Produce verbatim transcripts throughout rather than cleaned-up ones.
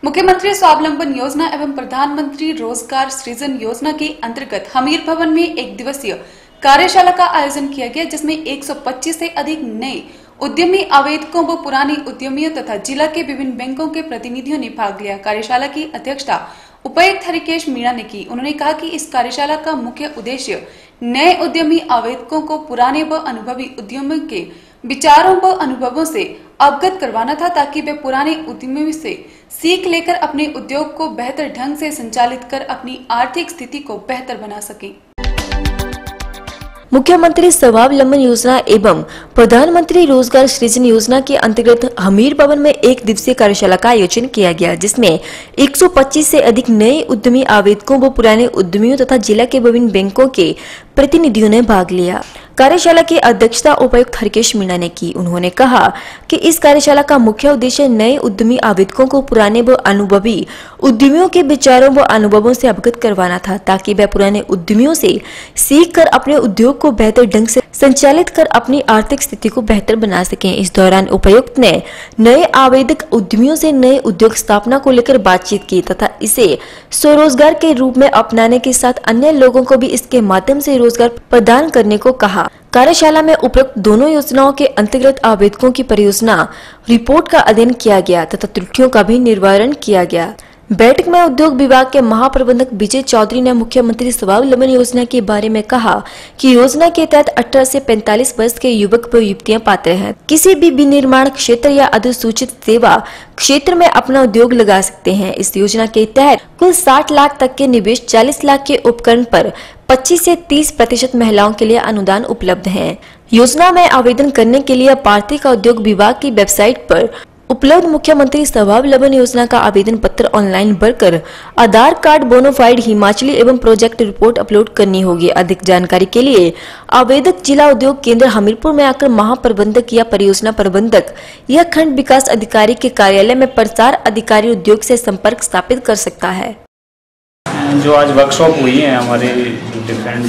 मुख्यमंत्री स्वावलंबन योजना एवं प्रधानमंत्री रोजगार सृजन योजना के अंतर्गत हमीर भवन में एक दिवसीय कार्यशाला का आयोजन किया गया, जिसमें एक सौ पच्चीस से अधिक नए उद्यमी आवेदकों व पुराने उद्यमियों तथा जिला के विभिन्न बैंकों के प्रतिनिधियों ने भाग लिया। कार्यशाला की अध्यक्षता उपायुक्त हरिकेश मीणा ने की। उन्होंने कहा कि इस कार्यशाला का मुख्य उद्देश्य नए उद्यमी आवेदकों को पुराने व अनुभवी उद्यमियों के विचारों व अनुभवों से अवगत करवाना था, ताकि वे पुराने उद्यमियों से सीख लेकर अपने उद्योग को बेहतर ढंग से संचालित कर अपनी आर्थिक स्थिति को बेहतर बना सकें। मुख्यमंत्री स्वावलंबन योजना एवं प्रधानमंत्री रोजगार सृजन योजना के अंतर्गत हमीर भवन में एक दिवसीय कार्यशाला का आयोजन किया गया, जिसमें एक सौ पच्चीस से अधिक नए उद्यमी आवेदकों व पुराने उद्यमियों तथा जिला के विभिन्न बैंकों के प्रतिनिधियों ने भाग लिया। कार्यशाला की अध्यक्षता उपायुक्त हरिकेश मीणा ने की। उन्होंने कहा कि इस कार्यशाला का मुख्य उद्देश्य नए उद्यमी आवेदकों को पुराने व अनुभवी उद्यमियों के विचारों व अनुभवों से अवगत करवाना था, ताकि वे पुराने उद्यमियों से सीख कर अपने उद्योग को बेहतर ढंग से संचालित कर अपनी आर्थिक स्थिति को बेहतर बना सकें। इस दौरान उपायुक्त ने नए आवेदक उद्यमियों से नए उद्योग स्थापना को लेकर बातचीत की तथा इसे स्वरोजगार के रूप में अपनाने के साथ अन्य लोगों को भी इसके माध्यम से रोजगार प्रदान करने को कहा। कार्यशाला में उपरोक्त दोनों योजनाओं के अंतर्गत आवेदकों की परियोजना रिपोर्ट का अध्ययन किया गया तथा त्रुटियों का भी निवारण किया गया। बैठक में उद्योग विभाग के महाप्रबंधक विजय चौधरी ने मुख्यमंत्री स्वावलंबन योजना के बारे में कहा कि योजना के तहत अठारह से पैंतालीस वर्ष के युवक व युवतियां पात्र हैं, किसी भी विनिर्माण क्षेत्र या अधिसूचित सेवा क्षेत्र में अपना उद्योग लगा सकते हैं। इस योजना के तहत कुल साठ लाख तक के निवेश, चालीस लाख के उपकरण पर पच्चीस से तीस प्रतिशत महिलाओं के लिए अनुदान उपलब्ध है। योजना में आवेदन करने के लिए पार्टी का उद्योग विभाग की वेबसाइट पर उपलब्ध मुख्यमंत्री स्वावलंबन योजना का आवेदन पत्र ऑनलाइन भरकर आधार कार्ड, बोनोफाइड हिमाचली एवं प्रोजेक्ट रिपोर्ट अपलोड करनी होगी। अधिक जानकारी के लिए आवेदक जिला उद्योग केंद्र हमीरपुर में आकर महाप्रबंधक या परियोजना प्रबंधक या खंड विकास अधिकारी के कार्यालय में प्रचार अधिकारी उद्योग से संपर्क स्थापित कर सकता है। जो आज वर्कशॉप हुई है हमारे डिफरेंट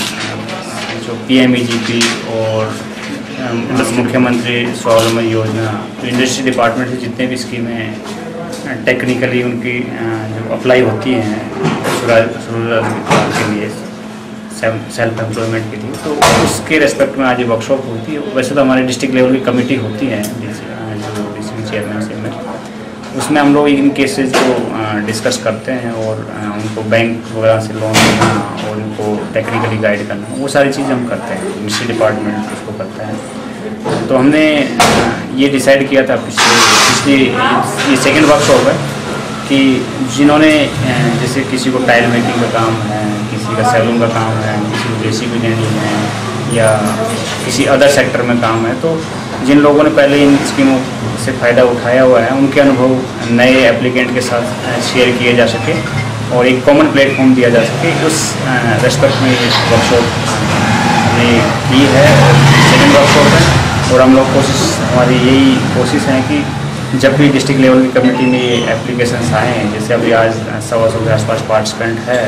जो पीएमईजीपी और मुख्यमंत्री स्वावलंबन योजना, इंडस्ट्री डिपार्टमेंट से जितने भी स्कीमें टेक्निकली उनकी जो अप्लाई होती हैं स्वरोजगार के लिए, सेल्फ एम्प्लॉयमेंट के लिए, तो उसके रेस्पेक्ट में आज वर्कशॉप होती है। वैसे तो हमारे डिस्ट्रिक्ट लेवल की कमेटी होती है जो डीसी चेयरमैन से में, उसमें हम लोग इन केसेस को डिस्कस करते हैं और उनको बैंक वगैरह से लोन देना और उनको टेक्निकली गाइड करना, वो सारी चीज़ें हम करते हैं। मिनिस्ट्री डिपार्टमेंट उसको करता है। तो हमने ये डिसाइड किया था पिछले पिछले ये सेकेंड वर्कशॉप है कि जिन्होंने जैसे किसी को टाइल मेकिंग का काम है, किसी का सैलून का काम है, किसी को जेसीबी लेनी है या किसी अदर सेक्टर में काम है, तो जिन लोगों ने पहले इन स्कीमों से फ़ायदा उठाया हुआ है उनके अनुभव नए एप्लीकेंट के साथ शेयर किए जा सके और एक कॉमन प्लेटफॉर्म दिया जा सके, उस रेस्पेक्ट में ये वर्कशॉप हमने की है। सेकेंड वर्कशॉप है और हम लोग कोशिश हमारी यही कोशिश है कि जब भी डिस्ट्रिक्ट लेवल की कमेटी में ये एप्लीकेशंस आए हैं, जैसे अभी आज सवा सौ के आसपास पार्टिसिपेंट है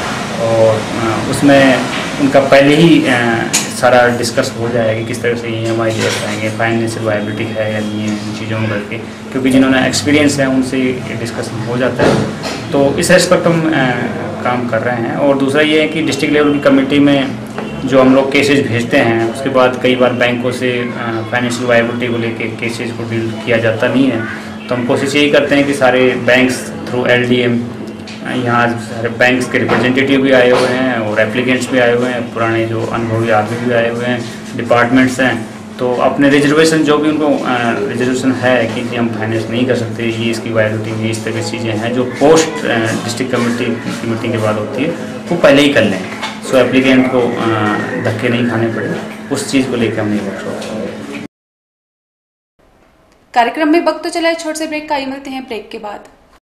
और उसमें उनका पहले ही सारा डिस्कस हो जाएगा कि किस तरह से ई एम आई दे पाएंगे, फाइनेंशियल वायबिलिटी है या नहीं है, इन चीज़ों में करके, क्योंकि जिन्होंने एक्सपीरियंस है उनसे डिस्कशन हो जाता है। तो इस रेस्पेक्ट हम काम कर रहे हैं। और दूसरा ये है कि डिस्ट्रिक्ट लेवल की कमेटी में जो हम लोग केसेज भेजते हैं, उसके बाद कई बार बैंकों से फाइनेंशियल वायबिलिटी को लेके केसेज को डील किया जाता नहीं है, तो हम कोशिश यही करते हैं कि सारे banks through L D M, यहाँ सारे बैंक्स के रिप्रेजेंटेटिव भी आए हुए हैं और एप्लीकेंट्स भी आए हुए हैं, पुराने जो अनुभवी आदमी भी आए हुए हैं, डिपार्टमेंट्स हैं, तो अपने रिजर्वेशन जो भी उनको रिजर्वेशन है कि जी हम फाइनेंस नहीं कर सकते, ये इसकी वायबिलिटी, ये इस तरह की चीज़ें हैं जो पोस्ट डिस्ट्रिक्ट कमेटी की मीटिंग के बाद होती है, वो पहले ही कर लें, सो एप्लीकेंट को धक्के नहीं खाने पड़े। उस चीज़ को लेकर हमने वर्कशॉप। कार्यक्रम में वक्त तो चला है, छोटे से ब्रेक का, आइए मिलते हैं ब्रेक के बाद।